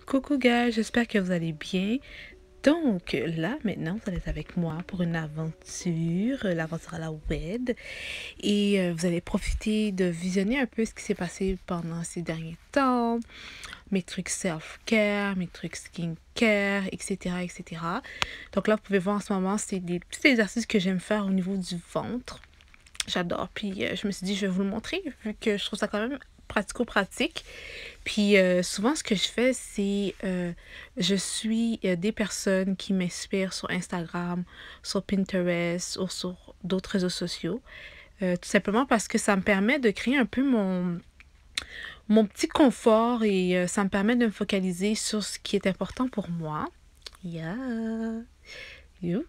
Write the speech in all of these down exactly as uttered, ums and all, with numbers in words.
Coucou gars, j'espère que vous allez bien. Donc là, maintenant, vous allez être avec moi pour une aventure, euh, l'aventure à la web. Et euh, vous allez profiter de visionner un peu ce qui s'est passé pendant ces derniers temps, mes trucs self-care, mes trucs skincare, et cetera, et cetera. Donc là, vous pouvez voir en ce moment, c'est des petits exercices que j'aime faire au niveau du ventre. J'adore. Puis euh, je me suis dit, je vais vous le montrer, vu que je trouve ça quand même pratico-pratique. Puis euh, souvent, ce que je fais, c'est euh, je suis euh, des personnes qui m'inspirent sur Instagram, sur Pinterest ou sur d'autres réseaux sociaux. Euh, tout simplement parce que ça me permet de créer un peu mon, mon petit confort et euh, ça me permet de me focaliser sur ce qui est important pour moi. Yeah! You.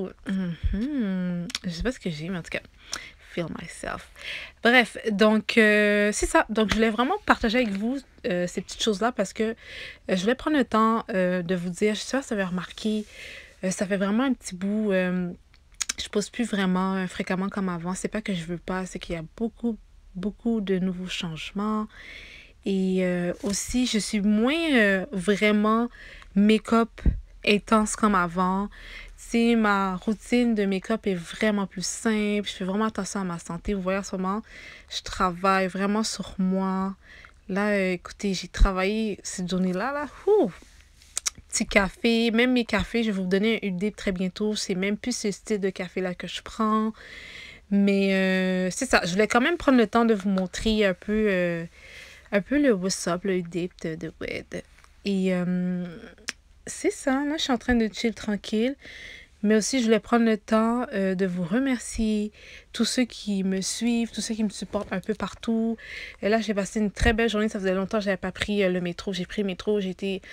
Mm-hmm. Je sais pas ce que j'ai, mais en tout cas, feel myself. Bref, donc euh, c'est ça. Donc je voulais vraiment partager avec vous euh, ces petites choses-là parce que euh, je voulais prendre le temps euh, de vous dire, je sais pas si vous avez remarqué, euh, ça fait vraiment un petit bout, euh, je pose plus vraiment euh, fréquemment comme avant. C'est pas que je veux pas, c'est qu'il y a beaucoup, beaucoup de nouveaux changements. Et euh, aussi, je suis moins euh, vraiment make-up intense comme avant. Tu sais, ma routine de make-up est vraiment plus simple. Je fais vraiment attention à ma santé. Vous voyez, en ce moment, je travaille vraiment sur moi. Là, euh, écoutez, j'ai travaillé cette journée-là, là. Ouh, petit café. Même mes cafés, je vais vous donner une idée très bientôt. C'est même plus ce style de café-là que je prends. Mais euh, c'est ça. Je voulais quand même prendre le temps de vous montrer un peu... euh, un peu le what's up, le dip de, de Wed. Et euh, c'est ça, là, je suis en train de chill tranquille. Mais aussi, je voulais prendre le temps euh, de vous remercier, tous ceux qui me suivent, tous ceux qui me supportent un peu partout. Et là, j'ai passé une très belle journée. Ça faisait longtemps que je n'avais pas pris euh, le métro. J'ai pris le métro, j'étais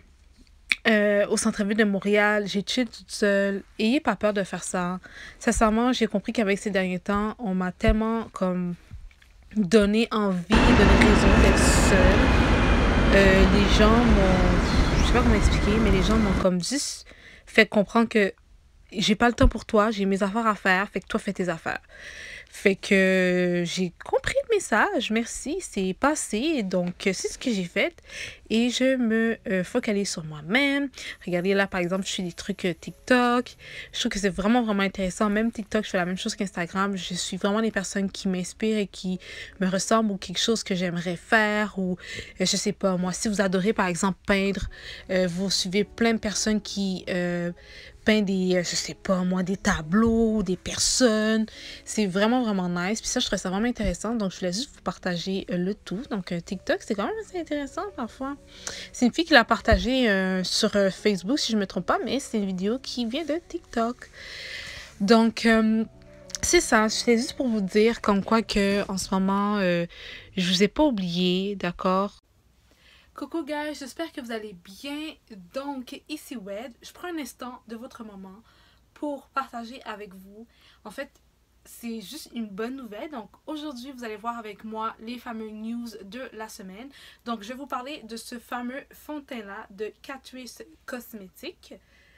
euh, au centre-ville de Montréal. J'ai chill toute seule. Ayez pas peur de faire ça. Sincèrement, j'ai compris qu'avec ces derniers temps, on m'a tellement comme donné envie, donné raison d'être seule. Euh, les gens m'ont, je sais pas comment expliquer, mais les gens m'ont comme juste fait comprendre que j'ai pas le temps pour toi, j'ai mes affaires à faire, fait que toi fais tes affaires. Fait que j'ai compris le message, merci, c'est passé, donc c'est ce que j'ai fait et je me euh, focalise sur moi-même. Regardez là par exemple, je fais des trucs euh, TikTok, je trouve que c'est vraiment vraiment intéressant, même TikTok, je fais la même chose qu'Instagram, je suis vraiment des personnes qui m'inspirent et qui me ressemblent ou quelque chose que j'aimerais faire ou euh, je sais pas moi, si vous adorez par exemple peindre, euh, vous suivez plein de personnes qui euh, peint des, euh, je sais pas moi, des tableaux, des personnes. C'est vraiment, vraiment nice. Puis ça, je trouve ça vraiment intéressant. Donc, je voulais juste vous partager euh, le tout. Donc, euh, TikTok, c'est quand même assez intéressant parfois. C'est une fille qui l'a partagé euh, sur euh, Facebook, si je me trompe pas, mais c'est une vidéo qui vient de TikTok. Donc, euh, c'est ça. C'est juste pour vous dire comme quoi que en ce moment, euh, je vous ai pas oublié, d'accord? Coucou guys, j'espère que vous allez bien. Donc ici Wed, je prends un instant de votre moment pour partager avec vous. En fait, c'est juste une bonne nouvelle. Donc aujourd'hui, vous allez voir avec moi les fameux news de la semaine. Donc je vais vous parler de ce fameux fond de teint-là de Catrice Cosmetics.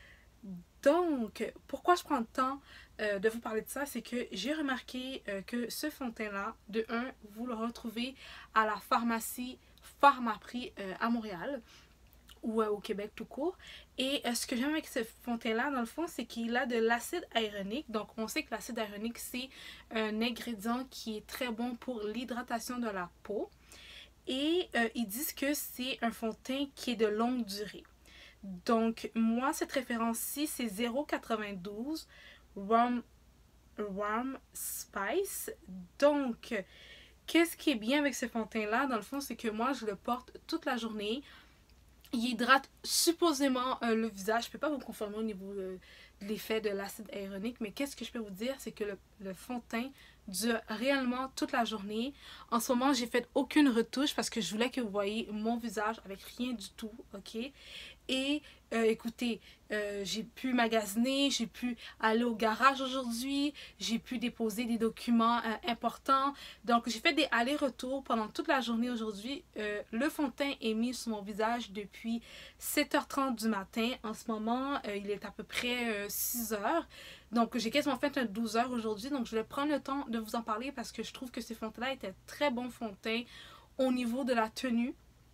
Donc, pourquoi je prends le temps euh, de vous parler de ça, c'est que j'ai remarqué euh, que ce fond de teint-là, de un, vous le retrouvez à la pharmacie Pharmaprix euh, à Montréal ou euh, au Québec tout court. Et euh, ce que j'aime avec ce fond de teint-là, dans le fond, c'est qu'il a de l'acide hyaluronique. Donc, on sait que l'acide hyaluronique, c'est un ingrédient qui est très bon pour l'hydratation de la peau. Et euh, ils disent que c'est un fond de teint qui est de longue durée. Donc, moi, cette référence-ci, c'est zéro virgule quatre-vingt-douze Warm, Warm Spice. Donc, qu'est-ce qui est bien avec ce fond de teint-là? Dans le fond, c'est que moi, je le porte toute la journée. Il hydrate supposément euh, le visage. Je ne peux pas vous confirmer au niveau euh, de l'effet de l'acide hyaluronique, mais qu'est-ce que je peux vous dire? C'est que le, le fond de teint dure réellement toute la journée. En ce moment, j'ai fait aucune retouche parce que je voulais que vous voyez mon visage avec rien du tout, ok? Et euh, écoutez, euh, j'ai pu magasiner, j'ai pu aller au garage aujourd'hui, j'ai pu déposer des documents euh, importants. Donc, j'ai fait des allers-retours pendant toute la journée aujourd'hui. Euh, le fond de teint est mis sur mon visage depuis sept heures trente du matin. En ce moment, euh, il est à peu près euh, six heures. Donc, j'ai quasiment fait un douze heures aujourd'hui. Donc, je vais prendre le temps de vous en parler parce que je trouve que ces fonds de teint-là étaient très bons fonds de teint au niveau de la tenue.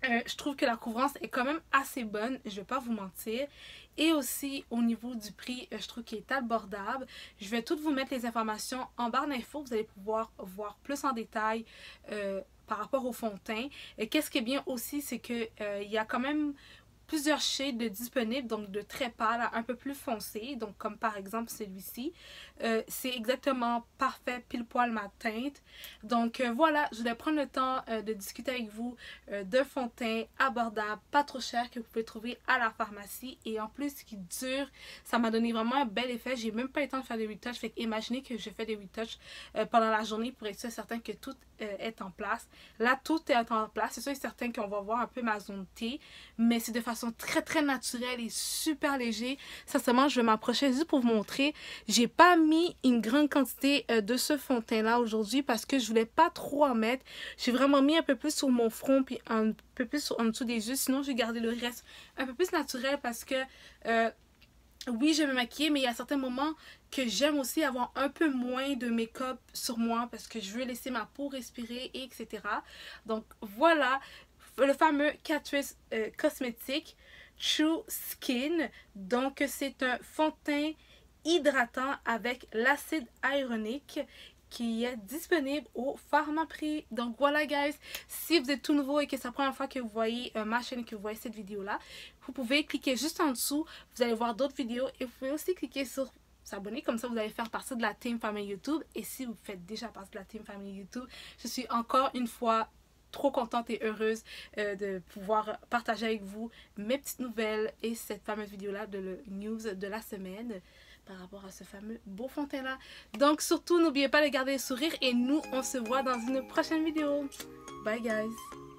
Euh, je trouve que la couvrance est quand même assez bonne, je vais pas vous mentir. Et aussi, au niveau du prix, euh, je trouve qu'il est abordable. Je vais toutes vous mettre les informations en barre d'infos. Vous allez pouvoir voir plus en détail euh, par rapport au fond de teint. Et qu'est-ce qui est bien aussi, c'est qu'il euh, y a quand même plusieurs shades disponibles, donc de très pâle à un peu plus foncé, donc comme par exemple celui-ci. Euh, c'est exactement parfait, pile poil ma teinte. Donc euh, voilà, je voulais prendre le temps euh, de discuter avec vous euh, d'un fond de teint abordable, pas trop cher, que vous pouvez trouver à la pharmacie et en plus qui dure. Ça m'a donné vraiment un bel effet. J'ai même pas eu le temps de faire des retouches, fait imaginez que je fais des retouches euh, pendant la journée pour être sûr certain que tout euh, est en place. Là, tout est en place. C'est sûr et certain qu'on va voir un peu ma zone T, mais c'est de façon très très naturelle et super léger. Sincèrement, je vais m'approcher juste pour vous montrer. J'ai pas mis une grande quantité euh, de ce fond de teint là aujourd'hui parce que je voulais pas trop en mettre. J'ai vraiment mis un peu plus sur mon front puis un peu plus sur, en dessous des yeux. Sinon, je vais garder le reste un peu plus naturel parce que euh, oui, je vais me maquiller, mais il y a certains moments que j'aime aussi avoir un peu moins de make-up sur moi parce que je veux laisser ma peau respirer, et cetera. Donc voilà, le fameux Catrice euh, Cosmetics True Skin. Donc c'est un fond de teint hydratant avec l'acide hyaluronique qui est disponible au Pharmaprix. Donc voilà guys, si vous êtes tout nouveau et que c'est la première fois que vous voyez euh, ma chaîne et que vous voyez cette vidéo là, vous pouvez cliquer juste en dessous, vous allez voir d'autres vidéos et vous pouvez aussi cliquer sur s'abonner, comme ça vous allez faire partie de la Team Family YouTube. Et si vous faites déjà partie de la Team Family YouTube, je suis encore une fois trop contente et heureuse euh, de pouvoir partager avec vous mes petites nouvelles et cette fameuse vidéo là de le news de la semaine par rapport à ce fameux beau fond de teint là. Donc surtout n'oubliez pas de garder le sourire et nous on se voit dans une prochaine vidéo. Bye guys.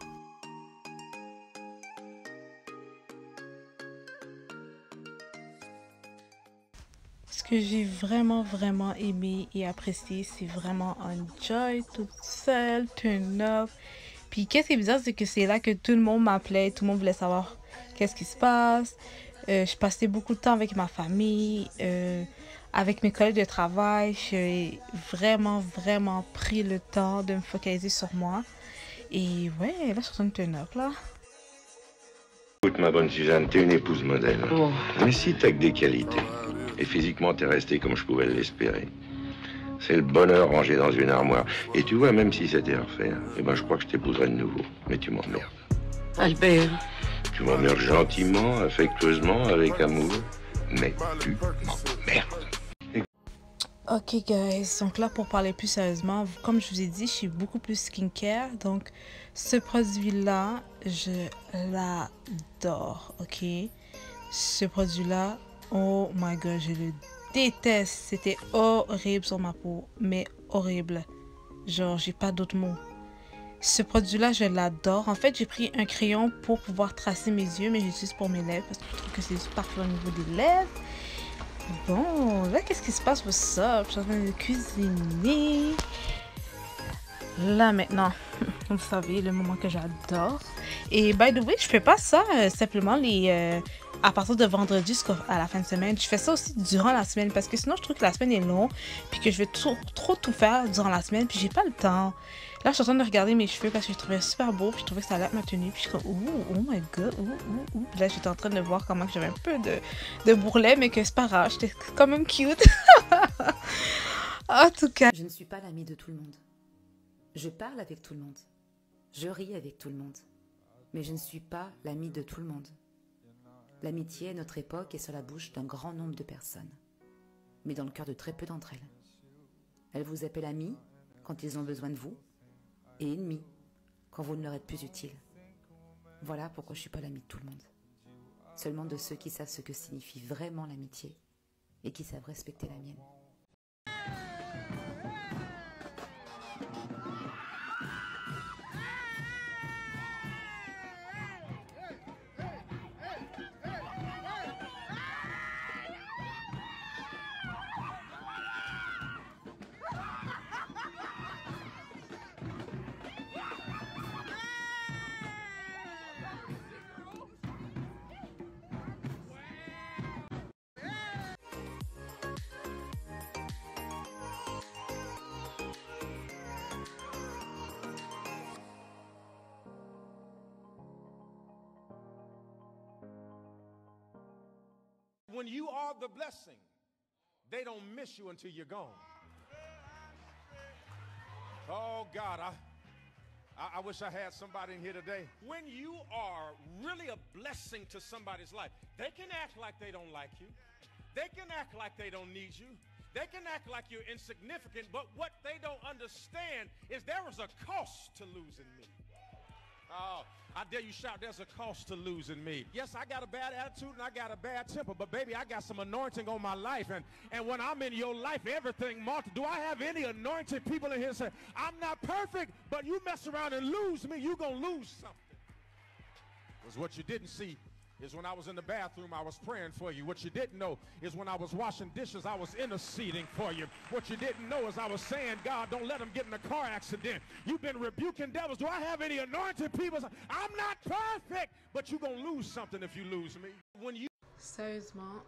Ce que j'ai vraiment vraiment aimé et apprécié, c'est vraiment Enjoy toute seule, Turn Up. Puis qu'est-ce qui est bizarre, c'est que c'est là que tout le monde m'appelait, tout le monde voulait savoir qu'est-ce qui se passe. Euh, je passais beaucoup de temps avec ma famille, euh, avec mes collègues de travail. J'ai vraiment, vraiment pris le temps de me focaliser sur moi. Et ouais, là, je suis en train de turn up, là. Écoute, ma bonne Suzanne, t'es une épouse modèle. Oh. Mais si t'as que des qualités, et physiquement t'es restée comme je pouvais l'espérer, c'est le bonheur rangé dans une armoire. Et tu vois, même si c'était à refaire, eh ben je crois que je t'épouserais de nouveau. Mais tu m'emmerdes. Albert. Tu m'emmerdes gentiment, affectueusement, avec amour, mais tu m'emmerdes. Ok guys, donc là pour parler plus sérieusement, comme je vous ai dit, je suis beaucoup plus skincare. Donc ce produit-là, je l'adore, ok? Ce produit-là, oh my god, je le déteste. C'était horrible sur ma peau, mais horrible. Genre, j'ai pas d'autres mots. Ce produit-là, je l'adore. En fait, j'ai pris un crayon pour pouvoir tracer mes yeux, mais j'utilise pour mes lèvres parce que je trouve que c'est parfait au niveau des lèvres. Bon, là, qu'est-ce qui se passe pour ça? Je suis en train de cuisiner. Là, maintenant, vous savez, le moment que j'adore. Et by the way, je fais pas ça euh, simplement les, euh, à partir de vendredi jusqu'à la fin de semaine. Je fais ça aussi durant la semaine parce que sinon, je trouve que la semaine est longue puis que je vais trop, trop tout faire durant la semaine puis j'ai pas le temps. Là, je suis en train de regarder mes cheveux parce que je trouvais super beau puis je trouvais que ça allait être ma tenue. Puis je suis comme, ouh, oh my god, ouh, ouh, ouh. Puis là, j'étais en train de voir comment j'avais un peu de, de bourrelet, mais que c'est pas grave, j'étais quand même cute. En tout cas. Je ne suis pas l'amie de tout le monde. Je parle avec tout le monde. Je ris avec tout le monde. Mais je ne suis pas l'amie de tout le monde. L'amitié à notre époque est sur la bouche d'un grand nombre de personnes, mais dans le cœur de très peu d'entre elles. Elles vous appellent amis quand ils ont besoin de vous, et ennemis quand vous ne leur êtes plus utile. Voilà pourquoi je ne suis pas l'amie de tout le monde. Seulement de ceux qui savent ce que signifie vraiment l'amitié et qui savent respecter la mienne. when you are the blessing, they don't miss you until you're gone. Oh, God, I, I, I wish I had somebody in here today. When you are really a blessing to somebody's life, they can act like they don't like you. They can act like they don't need you. They can act like you're insignificant, but what they don't understand is there is a cost to losing me. Oh, I dare you shout, there's a cost to losing me. Yes, I got a bad attitude and I got a bad temper, but baby, I got some anointing on my life. And, and when I'm in your life, everything multiplies. Do I have any anointed people in here say, I'm not perfect, but you mess around and lose me, you're going to lose something? Because what you didn't see is when I was in the bathroom, I was praying for you. What you didn't know is when I was washing dishes, I was interceding for you. What you didn't know is I was saying, God, don't let them get in a car accident. You've been rebuking devils. Do I have any anointed people? I'm not perfect, but you're going to lose something if you lose me. When you... Sérieusement,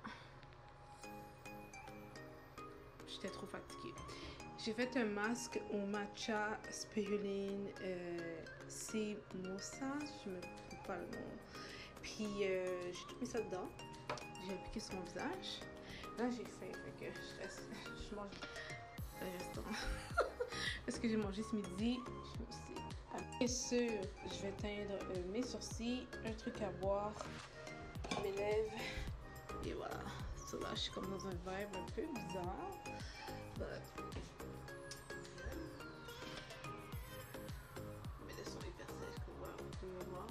j'étais trop fatiguée. J'ai fait un masque au matcha spiruline, euh, c'est moussa, je me trouve pas le nom. Puis euh, j'ai tout mis ça dedans. J'ai appliqué sur mon visage. Là j'ai faim, fait que je reste. Je mange le restant. Parce que j'ai mangé ce midi. Je me suis. Bien sûr, je vais teindre euh, mes sourcils, un truc à boire, mes lèvres. Et voilà. So là, je suis comme dans un vibe un peu bizarre. But... Mais laissons les personnages qu'on voit un peu voir.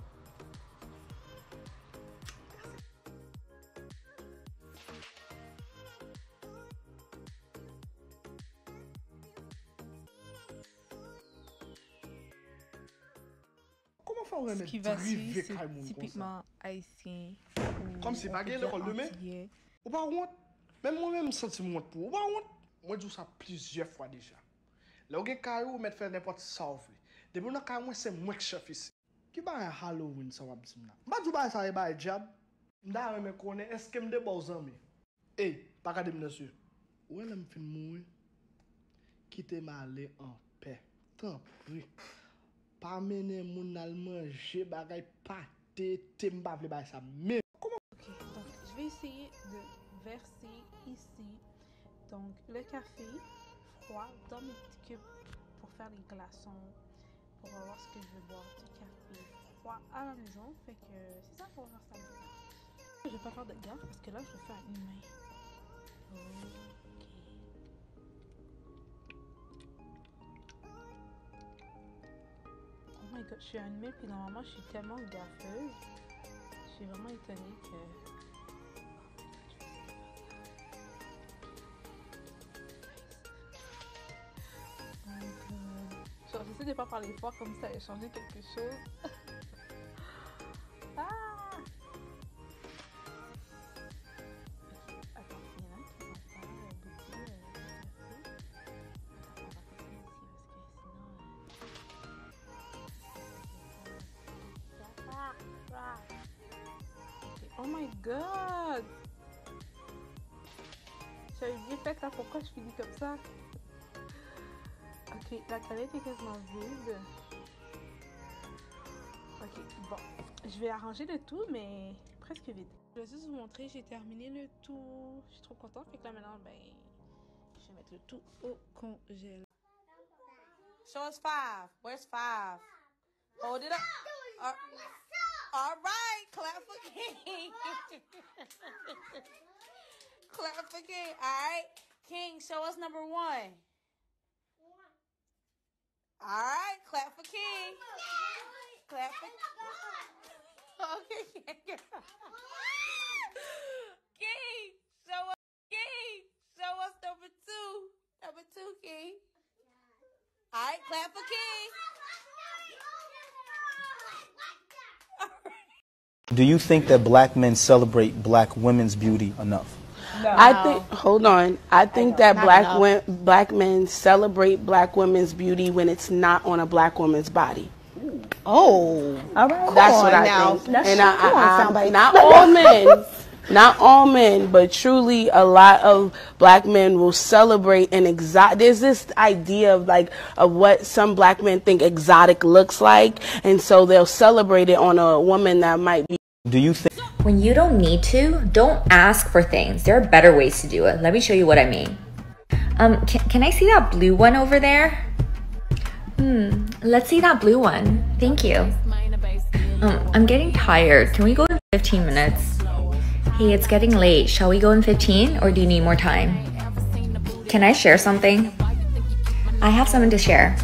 Comment faire un Ce qui va suivre, c'est typiquement haïtien. Comme si pas l'école demain. Ou pas honte. Même moi-même, je sens honte pour. Ou pas honte. Moi, je dis ça plusieurs fois déjà. Là, où est-ce vous mettez faire n'importe ça vous voulez. Depuis que vous moi, c'est moi qui chef ici. Qui va un Halloween, ça va bien. Je ne sais pas si ça va un job. Je ne connais pas. Est-ce que je me bon amis? Eh, pas qu'à dire, monsieur. Où est-ce que je me mourir? Quittez m'aller en paix. Tant pis. Pas mener mon al manger bagay pâté, te m'pa vle bay ça même. Comment? Ok, donc je vais essayer de verser ici donc le café froid dans mes petits cubes pour faire les glaçons, pour voir ce que je veux boire du café froid à la maison. Fait que c'est ça pour faire ça. Je vais pas faire de gants parce que là je vais faire une main. Ok. Oh my god, je suis animée puis normalement je suis tellement gaffeuse. Je suis vraiment étonnée que... Oh my god. J'essaie de pas parler fort comme ça allait changer quelque chose. Ah! Ok, attends, il y en a qui vont faire beaucoup euh, de café. Attends, on va passer ici parce que sinon... Okay. Oh my god! J'avais bien fait là, pourquoi je finis comme ça? Ok, la canette est quasiment vide. Ok, bon. Je vais arranger le tout, mais presque vide. Je vais juste vous montrer, j'ai terminé le tout. Je suis trop contente. Fait que là maintenant, ben, je vais mettre le tout au congèle. Show us five. Where's five? Hold it up. Uh, all right, clap for King. Clap for King. All right, King, show us number one. All right, clap for King. Clap for Okay, King. King, show us King. Show us number two. Number two, King. All right, clap for King. Do you think that black men celebrate black women's beauty enough? No. I think, hold on, I think I that black women, black men celebrate black women's beauty when it's not on a black woman's body. Oh, all right. That's what I now. think. Let's and I, I, on, I, not all men, not all men, but truly a lot of black men will celebrate an exotic. There's this idea of like of what some black men think exotic looks like, and so they'll celebrate it on a woman that might be. Do you think? When you don't need to, don't ask for things. There are better ways to do it. Let me show you what I mean. Um, can, can I see that blue one over there? Hmm, let's see that blue one. Thank you. Um, I'm getting tired. Can we go in fifteen minutes? Hey, it's getting late. Shall we go in fifteen or do you need more time? Can I share something? I have something to share.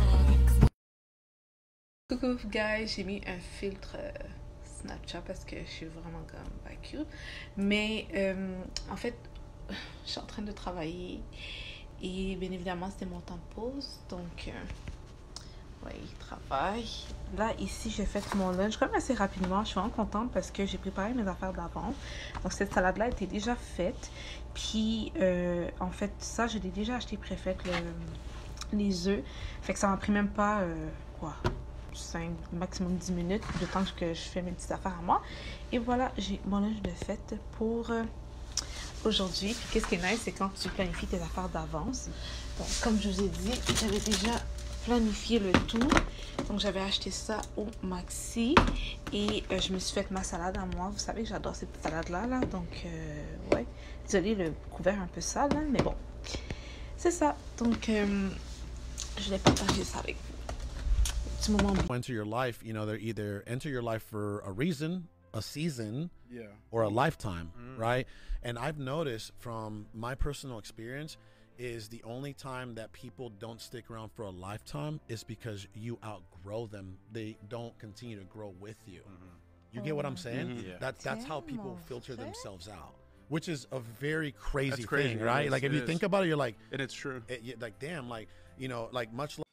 Coucou guys, j'ai mis un filtre euh, Snapchat parce que je suis vraiment comme pas cute. Mais euh, en fait, je suis en train de travailler et bien évidemment c'était mon temps de pause. Donc, euh, oui, travail. Là, ici, j'ai fait mon lunch quand même assez rapidement. Je suis vraiment contente parce que j'ai préparé mes affaires d'avance. Donc, cette salade-là était déjà faite. Puis, euh, en fait, ça, je l'ai déjà acheté préfaite, le, les œufs. Fait que ça m'a pris même pas, euh, quoi, cinq, maximum dix minutes, le temps que je fais mes petites affaires à moi. Et voilà, j'ai mon lunch de fête pour euh, aujourd'hui. Puis, qu'est-ce qui est nice, c'est quand tu planifies tes affaires d'avance. Donc, comme je vous ai dit, j'avais déjà planifié le tout. Donc, j'avais acheté ça au Maxi et euh, je me suis fait ma salade à moi. Vous savez que j'adore cette salade-là, là. Donc, euh, ouais. Désolée, le couvert un peu sale, hein, mais bon. C'est ça. Donc, euh, je vais partager ça avec vous. Petit moment. Enter your life, you know, they're either enter your life for a reason, a season, yeah, or a lifetime, mm-hmm. right? And I've noticed from my personal experience is the only time that people don't stick around for a lifetime is because you outgrow them. They don't continue to grow with you. Mm-hmm. You get what I'm saying? Mm-hmm. Yeah. That, that's how people filter themselves out, which is a very crazy, that's crazy thing, right? is, Like if you is. think about it, you're like, and it's true. It, like, damn, like, you know, like much like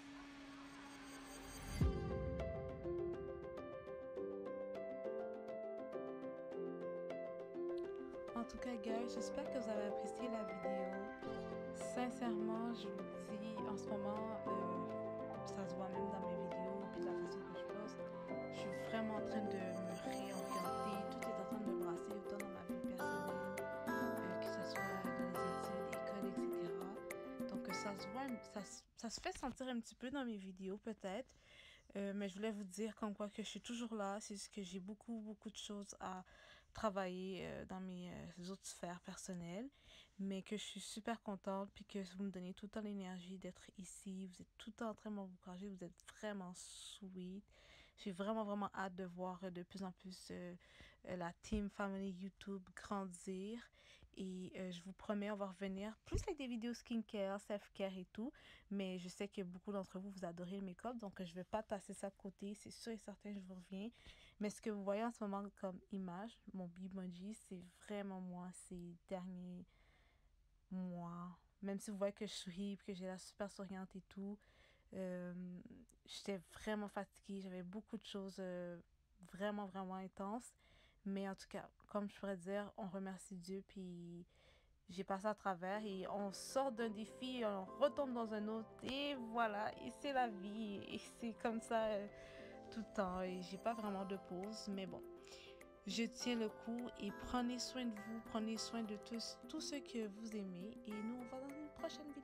En tout cas, guys, j'espère que vous avez apprécié la vidéo. Sincèrement, je vous dis, en ce moment, euh, ça se voit même dans mes vidéos, puis la façon que je poste, je suis vraiment en train de me réorienter. Tout est en train de me brasser, autant dans ma vie personnelle, euh, que ce soit dans les études, école, et cetera. Donc, ça se voit, ça, ça se fait sentir un petit peu dans mes vidéos, peut-être. Euh, mais je voulais vous dire comme quoi que je suis toujours là. C'est juste que j'ai beaucoup, beaucoup de choses à travailler euh, dans mes euh, autres sphères personnelles, mais que je suis super contente puis que vous me donnez tout le temps l'énergie d'être ici. Vous êtes tout le temps en train de m'encourager, vous êtes vraiment sweet. J'ai vraiment vraiment hâte de voir euh, de plus en plus euh, euh, la Team Family YouTube grandir et euh, je vous promets on va revenir plus avec des vidéos skincare, self-care et tout, mais je sais que beaucoup d'entre vous vous adorez le make-up, donc je vais pas passer ça de côté, c'est sûr et certain je vous reviens. Mais ce que vous voyez en ce moment comme image, mon Bimoji, c'est vraiment moi ces derniers mois. Même si vous voyez que je souris, que j'ai l'air super souriante et tout, euh, j'étais vraiment fatiguée. J'avais beaucoup de choses euh, vraiment, vraiment intenses. Mais en tout cas, comme je pourrais dire, on remercie Dieu, puis j'ai passé à travers et on sort d'un défi, on retombe dans un autre et voilà, et c'est la vie. Et c'est comme ça... Euh, tout le temps et j'ai pas vraiment de pause, mais bon, je tiens le coup et prenez soin de vous, prenez soin de tous tous ceux que vous aimez et nous on va dans une prochaine vidéo.